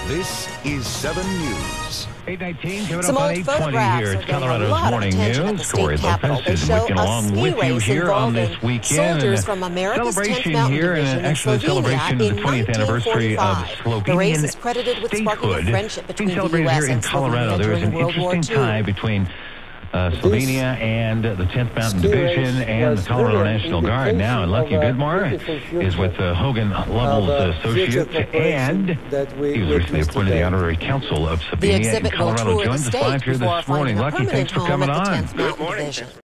This is 7 News. 8:19, coming Some up on old 8:20 photographs here. are It's getting a Colorado's lot of Morning attention at the News. state Corey capitol. Lopez They is show working a along ski with you race here on this involving weekend. soldiers from America's 10th celebration Mountain here, and Division in actually the celebration Slovenia of the in 20th anniversary of 1945. The race is credited with sparking a statehood. friendship between the Celebrated U.S. here in and Colorado. Slovenia There is during an World War interesting II. tie between Slovenia and the 10th Mountain Division and the Colorado National Guard. Now, and Lucky Goodmore is with Hogan Lovell's associates, and he was recently appointed to the Honorary Council of The Slovenia in exhibit will Colorado. tour the Joins us state live here before this morning. finding a Lucky, permanent thanks for home coming at the on. 10th Mountain Division.